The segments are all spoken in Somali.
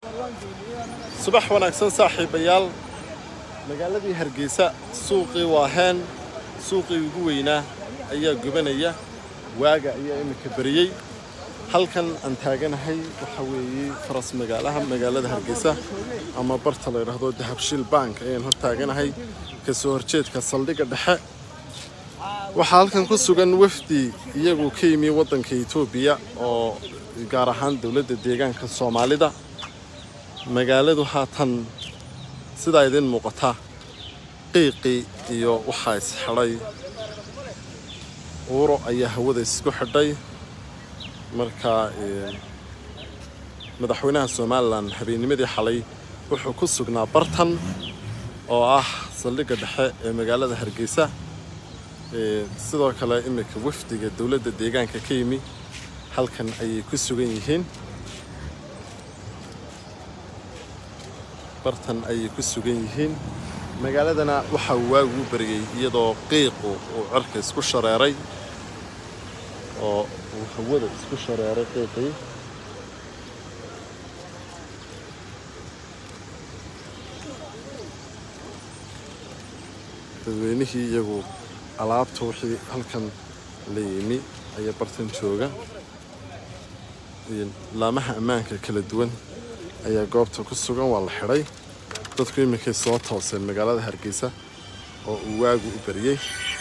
subax wanaagsan saaxiibayaal magaaladii Hargeysa suuqii Waaheen suuqii ugu weynaa ayaa gubanaya waaga ayaa imika bariyay halkan aan taaganahay waxa weeye faras magaalada Hargeysa ama barta la yiraahdo Dahabshiil Bank ayaan hor taaganahay ka soo horjeedka saldhigga dhexe waxa halkan ku sugan wafdi iyagu ka yimi wadanka Itoobiya oo gaar ahaan dawladda deegaanka Soomaalida magaaladu haatan sida idin muuqata qiiqi iyo waxa isxidhay uuro ayaa hawada isku xidhay marka madaxweynaha Soomaaliland habeennimadii xalay wuxuu ku sugnaa bartan oo ah saldhigga dhexe ee magaalada Hargeysa sidoo kale imika wafdiga dawladda deegaanka ka yimi halkan ayay ku sugan yihiin bartan ayay ku sugan yihiin magaaladana waxa waagu bariyay iyadoo qiiqu oo cirka isku shareeray oo hawada isku shareeray qiiqi dadweynihii iyagu alaabta wixii halkan la yimi ayaa bartan jooga laamaha ammaanka kala duwan ayaa goobta ku sugan waa la xidhay dadku imika soo tooseen magaalada Hargeysa oo uu waagu u bariyay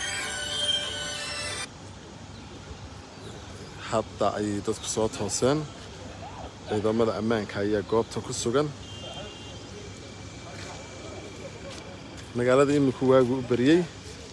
hadda ay dadku soo tooseen ciidamada ammaanka ayaa goobta ku sugan magaalada imika waagu u bariyay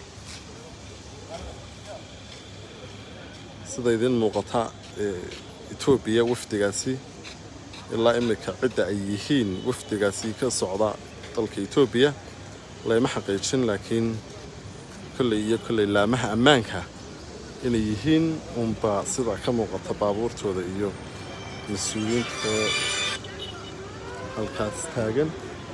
sida idin muuqata Itoobiya wafdigaasi ilaa imika cidda ay yihiin wafdigaasi ka socda dalka Itoobiya lama xaqiijin laakiin kulli laamaha ammaanka inay yihiin unba sida ka muuqata baabuurtooda iyo mas'uuliyiinta halkaas taagan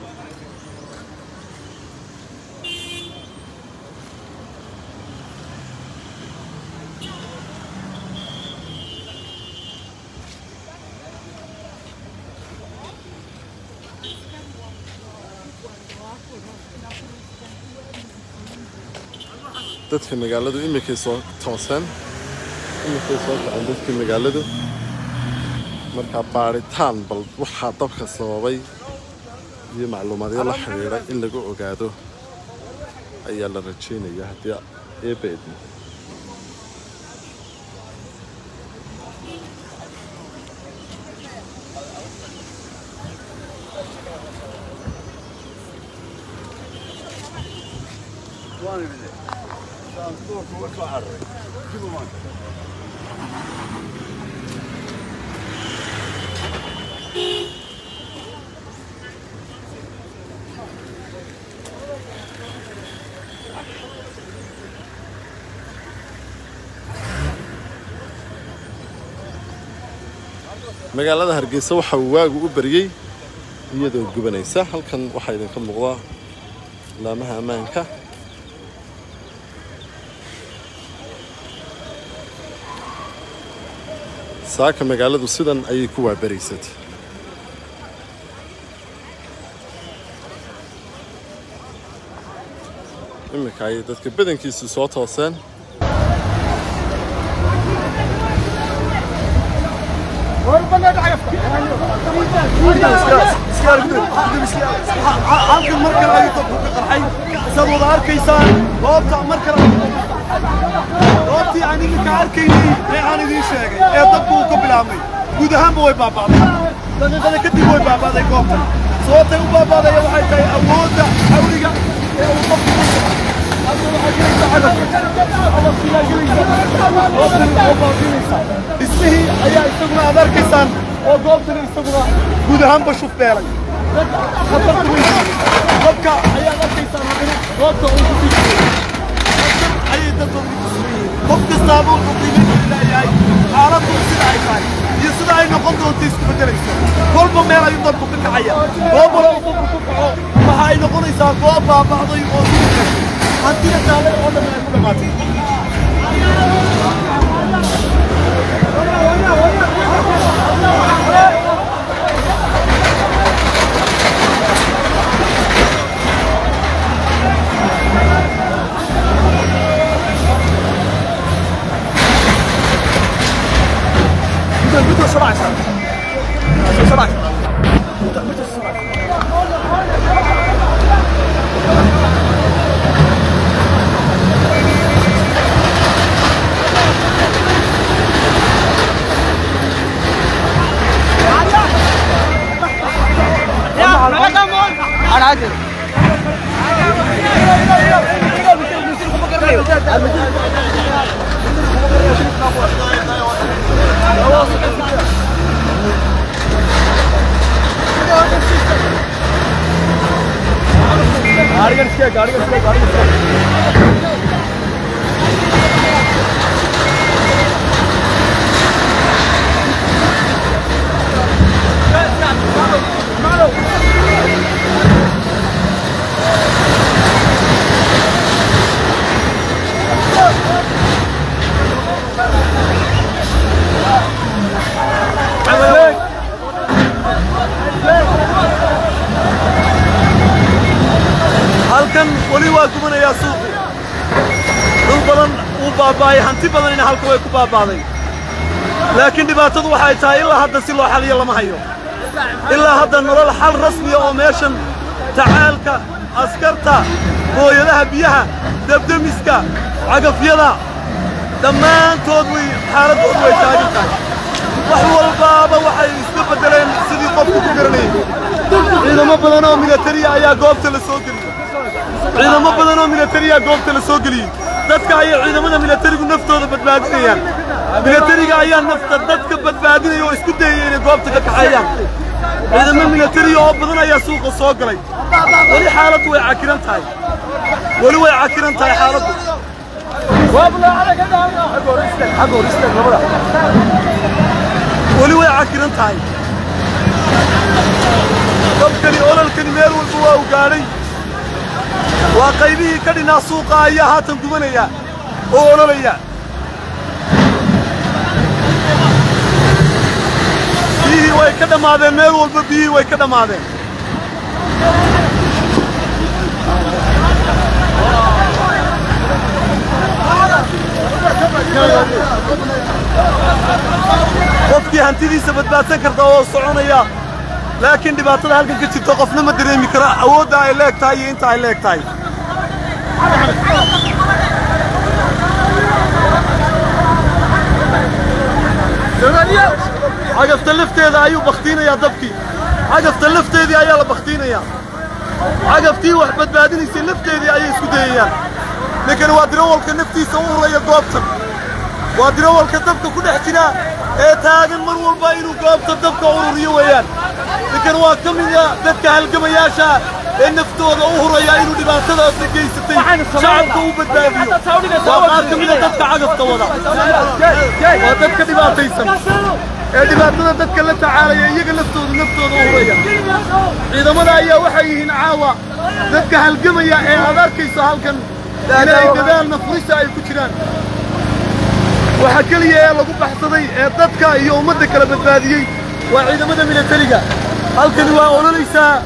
dadka magaaladu imika soo tooseen dadka magaaladu marka baaritaan bal waxa dabka sababay iyo macluumaadyo la xiriira in lagu ogaado ayaa la rajeynayaa hadii ay beedmo magaalada Hargeysa waxa uu waagu u bariyay iyadoo gubanaysa halkan waxa idinka muuqda laamaha ammaanka saaka magaaladu sidan ayay ku waabariysatay imika ay dadka badankiisu soo tooseen halkan markale ay dadku ka qarxay sabab arkaysaan goobta markale goobtii aan idinka arkaynay ee aan idin sheegay ee dadku ka bilaabmay guud ahaanba way baabaaday daqiiqada kadib way baabaaday goobta sababtay u baabaaday waxay tahay awoodda xawliga ee uu qofku ismihii ayaa isaguna aad arkaysaan oo goobtani isaguna guud ahaanba shuf beelay dadka ayaa arkaysaan goobta uu ku fiirsay ayay dadku qof kastaaba wuxuu qiimeyn leeyahay xaaladdu sida ay tahay iyo sida ay noqon doonto isku beddelayso kolba meel ayuu dadku ka kacaya goob wala uu qofku ku kaco waxa ay noqonaysaa goob baaba'day oo sidii hantida taale oo dhan ay ku dhamaatay عاقل halkan wali waa gubanayaa suuqi dhul badan uu baaba'ay hanti badanina halka way ku baaba'day laakiin dhibaatadu waxay tahay ilaa hadda si loo xaliyo lama hayo ilaa hadda nolol xal rasmiya oo meeshan tacaalka askarta booyadaha biyaha dabdamiska cagafyada dhammaantood way xaaladoodu way taagan tahay wax walbaaba waxay iska beddeleen sidii qofku ku garanayay ciidamo badan oo militariya ayaa goobta la soo geliyey ciidamo badan oo militariya goobta la soo geliyey dadka ayay ciidamada militarigu naftooda badbaadinayaan militariga ayaa nafta dadka badbaadinaya oo isku dayaya inay goobta ka kaxeeyaan ciidamo militariya oo badan ayaa suuqa soo galay weli xaaladdu way cakiran tahay weli way cakiran tahay xaaladdu weli way cakiran tahay dabkani ololkani meel walba waa u gaadhay waa qaybihii ka dhinaa suuqa ayaa haatan gubanaya oo ololaya biyihii way ka dhammaadeen meel walba biyihii way ka dhammaadeen qofkii hantidiisa badbaadsan karta oo soconaya laakiin dhibaatada halkan ka jirto qofna ma dareemi kara awoodda ay leeg tahay iyo inta ay leeg tahay cagafta lafteeda ayuu baktiinayaa dabkii cagafta lafteedii ayaa la baktiinayaa cagaftii wax badbaadinaysay lafteedii ayay isku dayayaan ninkani waa dirawalka naftiisa u uraya goobtan waa dirawalka dabka ku dhex jira ee taagan mar walba inuu goobta dabka ururiyo weeyaan ninkan waa ka mid ah dadka halgamayaasha ee naftooda u huraya inuu dhibaatadaas geysatay shacabka u badbaadiyo waa qaar ka mid ah dadka cagafta wada waa dadka dhibaataysan ee dhibaatada dadka la tacaalaya iyaga naftooda u huraya ciidamada ayaa waxay yihiin caawa dadka halgamaya ee aad arkayso halkan inay dadaalna furisa ay ku jiraan waxa kaliya ee lagu baxsaday ee dadka iyo ummadda kala badbaadiyey waa ciidamada militariga halkani waa ololaysaa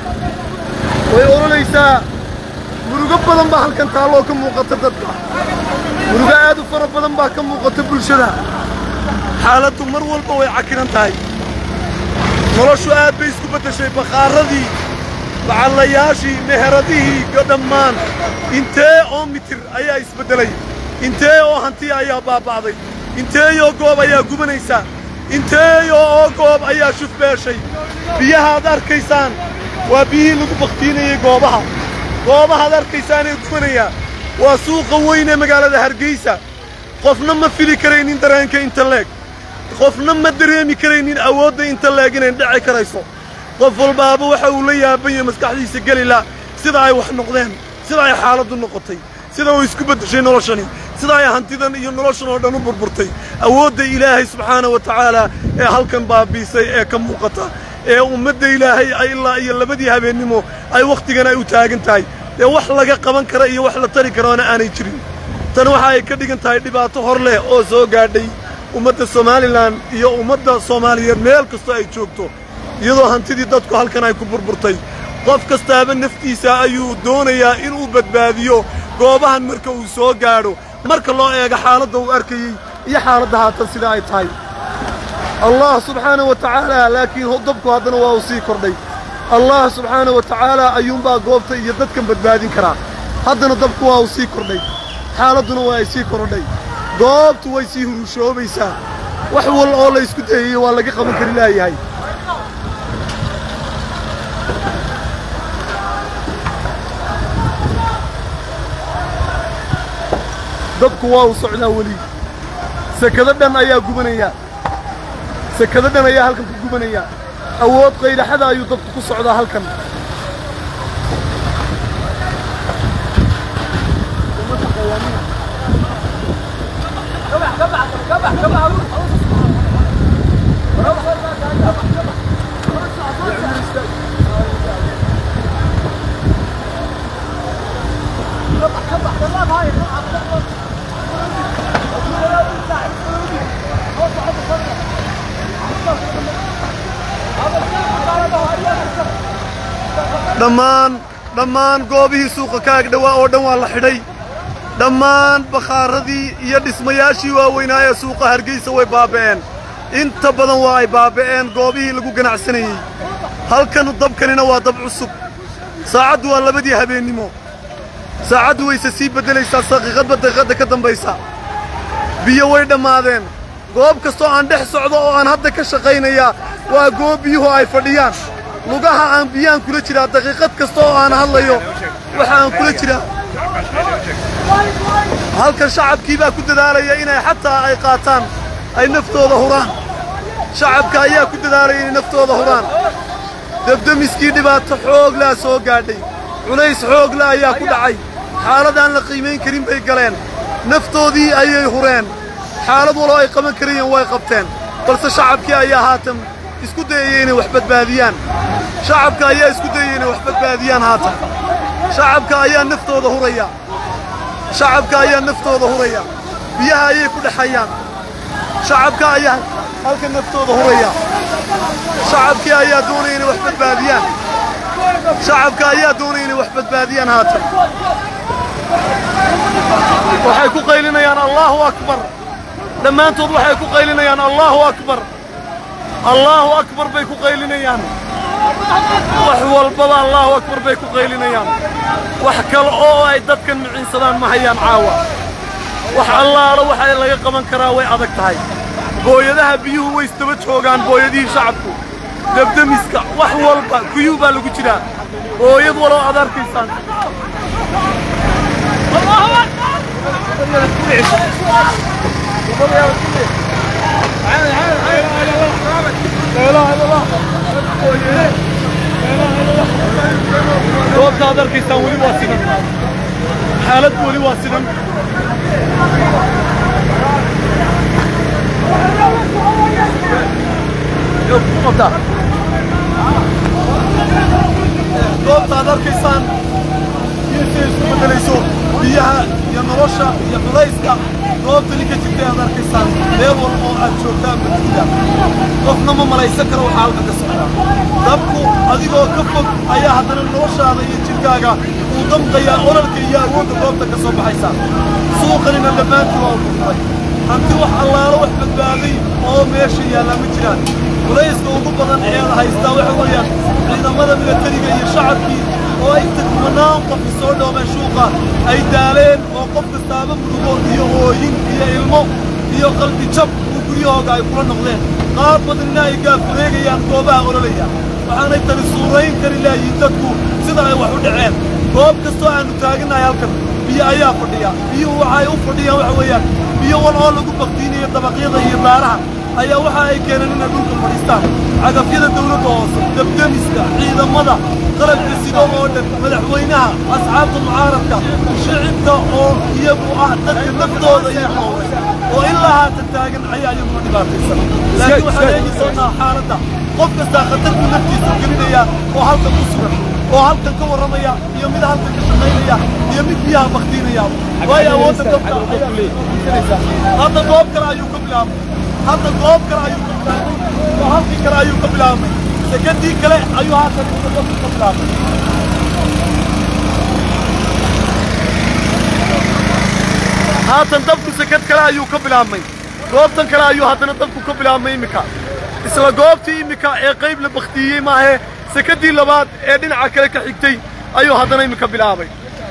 way ololaysaa murugo badan baa halkan taalloo ka muuqata dadka murugo aad u fara badan baa ka muuqata bulshada xaaladdu mar walba way cakiran tahay noloshu aad bay isku beddeshay bakhaarradii bacallayaashii meheradihii iyo dhammaan intee oo mitir ayaa isbeddelay intee oo hanti ayaa baaba'day inteeyoo goob ayaa gubanaysa inteeyoo oo goob ayaa shufbeeshay biyahaad arkaysaan waa biyihii lagu baktiinayay goobahaad arkaysaanee gubanaya waa suuqa weyn ee magaalada Hargeysa qofna ma fili karaynin dareenka inta leeg qofna ma dareemi karaynin awoodda inta leeg inay dhici karayso qof walbaaba waxa uu la yaaban maskaxdiisa galila sida ay wax noqdeen sida ay xaaladdu noqotay sida uu isku beddeshay noloshani sida ay hantidan iyo noloshan oo dhan u burburtay awoodda Ilaahay subxaanahu wa ta'aala ee halkan baabiisay ee ka muuqata ee ummadda Ilaahay ay ilaa iyo labadii habeenimo ay waqtigan ay u taagan tahay ee wax laga qaban kara iyo wax la tari karaana aanay jirin tan waxa ay ka dhigan tahay dhibaato hor leh oo soo gaadhay ummadda Soomaaliland iyo ummadda Soomaaliyeed meel kasta ay joogto iyadoo hantidii dadku halkan ay ku burburtay qof kastaaba naftiisa ayuu doonayaa inuu badbaadiyo goobahan marka uu soo gaadho marka loo eego xaaladda uu arkayay iyo xaaladda haatan sida ay tahay allah subxaanahu wa ta'aala laakiin dabku haddana waa uu sii kordhay allah subxaanahu wa ta'aala ayuunbaa goobta iyo dadkan badbaadin karaa haddana dabku waa uu sii kordhay xaaladduna waa ay sii kordhay goobtu way sii hurushoobaysaa wax wal oo la isku dayay waa laga qaban kari laayahay dabku waa u socdaa weli sakada dhan ayaa gubanaya sakada dhan ayaa halkan ku gubanaya awood qaylaxada ayuu dabku ku socdaa halkan dhammaan goobihii suuqa ka ag dhawaa oo dhan waa la xidhay dhammaan bakhaaradii iyo dhismayaashii waaweynaa ee suuqa Hargeysa way baaba'een inta badan waa ay baaba'een goobihii lagu ganacsanayay halkan dabkanina waa dab cusub saacaddu waa 2 habeenimo saacaddu way sii bedelaysaa daqiiqadda ka dambaysa biyo way dhammaadeen goob kastoo aan dhex socdo oo aan hadda ka shaqaynayaa waa goob biyuhu ay fadhiyaan lugaha aan biyaan kula jiraa daqiiqad kasta oo aan hadlayo waxa aan kula jiraa halka shacabkii baa ku dadaalaya inay xataa ay qaataan ay naftooda huraan shacabka ayaa ku dadaalaya inay naftooda huraan dabdamiskii dhibaato xoog laa soo gaadhay culays xoog la ayaa ku dhacay xaalad aan la qiimayn karin bay galeen naftoodii ayay hureen xaalad waloo ay qaban karayeen way qabteen balse shacabkii ayaa haatan isku dayay inay wax badbaadiyaan shacabka ayaa isku dayay inay wax badbaadiyaan haatan shacabka ayaa naftooda huraya shacabka ayaa naftooda huraya biyaha ayay ku dhaxayaan shacabka ayaa halka naftooda huraya shacabkii ayaa doonaya inay wax badbaadiyaan shacabka ayaa doonaya inay wax badbaadiyaan haatan waxay ku qaylinayaan Allahu akbar dhammaantood waxay ku qaylinayaan Allahu akbar Allahu akbar bay ku qaylinayaan wax walbaba Allahu akbar bay ku qaylinayaan wax kale oo ay dadkan micinsadaan ma hayaan caawa wax allaala waxa laga qaban karaa way adag tahay booyadaha biyuhu way istaba joogaan booyadii shacabku dabdamiska wax walba kuyuu baa lagu jiraa booyad walo aad arkaysaan Allahu akbar goobta aad arkaysaan weli waa sidan xaalad weli waa sidan goobta aad arkaysaan inay isku bedelayso biyaha iyo nolosha iyo culayska goobta ninka jirtay aad arkaysaan meel walba oo aad joogtaan badida qofna ma malaysan karo waxa halka ka socda dabku adigoo ka fog ayaa haddana noloshaada iyo jirkaaga uu damqayaa ololka iyo awoodda goobta ka soo baxaysa suuqanina dhammaantii waa u dhintay hanti wax allaalo wax badbaaday oo meesha yaalla ma jiraan culayska ugu badan ee la haystaa waxa weeyaan ciidamada milatariga iyo shacabkii oo inta kumanaan qof soo dhoobeen suuqa ay daaleen oo qof kastaaba murugo iyo hooyin iyo ilmo iyo qalbi jab uu guryahooga ay kula noqdeen qaar badanina ay gaafureegayaan goobaha ololaya waxaanay tani suurayn kari laayiin dadku sida ay wax u dhaceen goob kastoo aanu taaganahay halkan biyo ayaa fadhiya biyuhu waxay u fadhiyaan waxa weeyaan biyo wal oo lagu baktiinayo dabaqyada iyo daaraha ayaa waxa ay keeneen inay dhulka fadhiistaan cagafyada dawladda hoose dabdamiska ciidamada qalabka sidoo oo dhan madaxweynaha asxaabta mucaaradka shicibka oo iyagu ah dadka naftooda iyo noolay oo ilaa haatan taagan ayaa iyaguna dhibaataysan laakiin waxaan eegi doonaa xaaladda qof kastaa khatarku naftiisa gelinaya oo halkan ku sugan oo halkan ka warramaya iyo mid halkan ka shaqaynaya iyo mid biyaha baktiinaya waayo awoodda dabka ayaa hadda goob kale ayuu ka bilaabay hadda goob kale ayuu ka bilaabay oo halkii kale ayuu ka bilaabay sekadii kale ayuu haatan ka bilaabay haatan dabku sekad kale ayuu ka bilaabmay goobtan kale ayuu haddana dabku ka bilaabmay iminka isla goobtii iminka ee qayb la baktiyey maahe sekadii labaad ee dhinaca kale ka xigtay ayuu haddana iminka bilaabay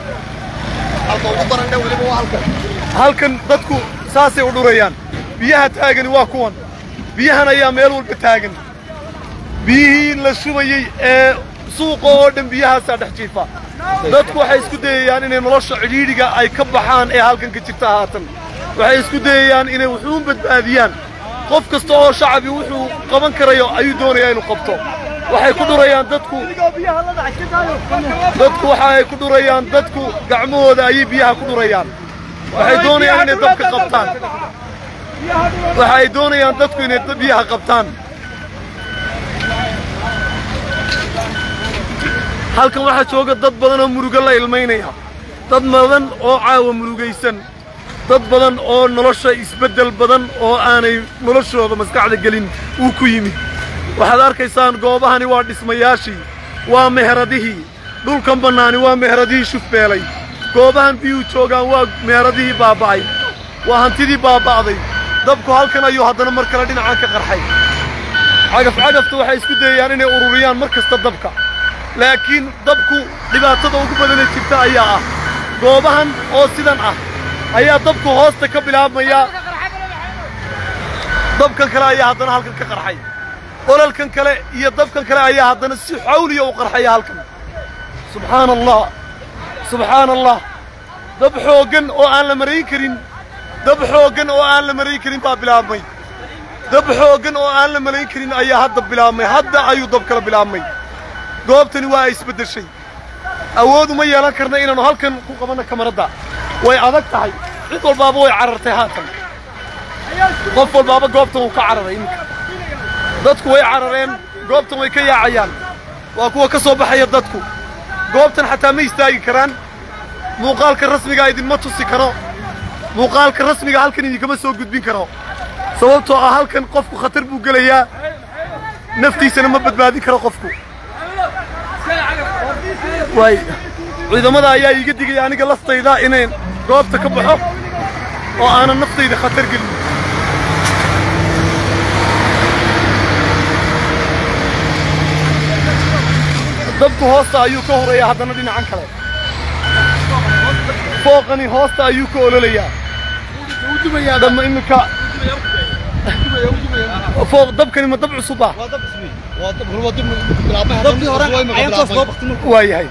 halkan dadku saasay u dhurayaan biyaha taagani waa kuwan biyahan ayaa meel walba taagan biyihii la shubayey ee suuqa oo dhan biyahaasaa dhex jiifa dadku waxay isku dayayaan inay nolosha cidhiidhiga ay ka baxaan ee halkan ka jirta haatan waxay isku dayayaan inay wuxuu badbaadiyaan qof kasta oo shacabi wuxuu qaban karayo ayuu doonayaa inuu qabto waxay ku dhurayaan dadku waxa ay ku dhurayaan dadku gacmahooda ayay biyaha ku dhurayaan waxay doonayaan inay dabka qabtaan waxay doonayaan dadku inay biyaha qabtaan halkan waxaa jooga dad badan oo murugo la ilmaynaya dad badan oo caawa murugaysan dad badan oo nolosha isbeddel badan oo aanay noloshooda maskaxda gelin uu ku yimid waxaad arkaysaan goobahani waa dhismayaashii waa meheradihii dhulkan bannaani waa meheradihii shufbeelay goobahan biyuu joogaan waa meheradihii baaba'ay waa hantidii baaba'day dabku halkan ayuu haddana mar kale dhinacan ka qarxay cagafta waxay isku dayayaan inay ururiyaan mar kasta dabka laakiin dabku dhibaatada ugu badanee jirta ayaa ah goobahan oo sidan ah ayaa dabku hoosta ka bilaabmaya dabkan kale ayaa haddana halkan ka qarxay olalkan kale iyo dabkan kale ayaa haddana si xawliya u qarxaya halkan subxaan allah dab xooggan oo aan la marayn karin baa bilaabmay dab xooggan oo aan la marayn karin ayaa hadda bilaabmay hadda ayuu dab kala bilaabmay goobtani waa ay isbeddeshay awood uma yeelan karna inaannu halkan ku qabanno kamaradda way adag tahay cid walbaaba way carartay haatan qof walbaaba goobtan wuu ka cararay iminka dadku way carareen goobtan way ka yaacayaan waa kuwa ka soo baxaya dadku goobtan xataa ma istaagi karaan muuqaalka rasmiga idinma tusi karo muuqaalka rasmiga halkan idinkama soo gudbin karo sababtoo ah halkan qofku khatar buu gelayaa naftiisana ma badbaadin karo qofku way ciidamada ayaa iiga digaya aniga laftayda inaan goobta ka baxo oo aanan naftayda khatar gelin dabku hoosta ayuu ka horeeyaa haddana dhinacan kale fooqani hoosta ayuu ka ololayaa dhamma iminka fooq dabkani ma dab cusub ah waayahay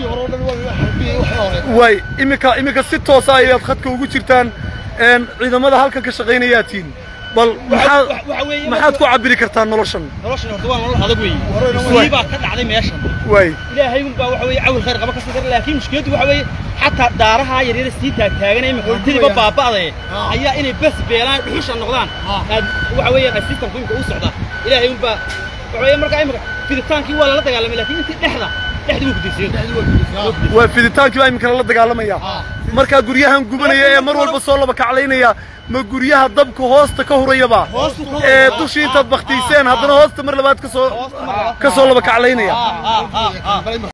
way iminka si toosa ayaad khadka ugu jirtaan ciidamada halkan ka shaqaynayaa tiin bal maxaad ku cabiri kartaa noloshan horta waa nolol adag weeye baa ka dhacday meeshan way ilaahay baa waxa weeye awil khayr qaba ka soo laakiin mushkiladu waxa weeye xataa daaraha yaryar sii taaganay ma qoltiba baabaaday ayaa inay bas beelaan dhuxusha noqdaan waxa weeye system ku u socda ilaahay baa waxa weeye markaa imika fiditaankii waa la dagaalamay laakiin intii dhexda wuu ku disay waa fiditaankii baa imika la dagaalamaya markaa guryahan gubanaya ee mar walba soo laba kaclaynaya ma guryaha dabku hoosta ka hurayaba ee dushii intaad baktiiseen haddana hoosta mar labaad ka soo laba kaclaynaya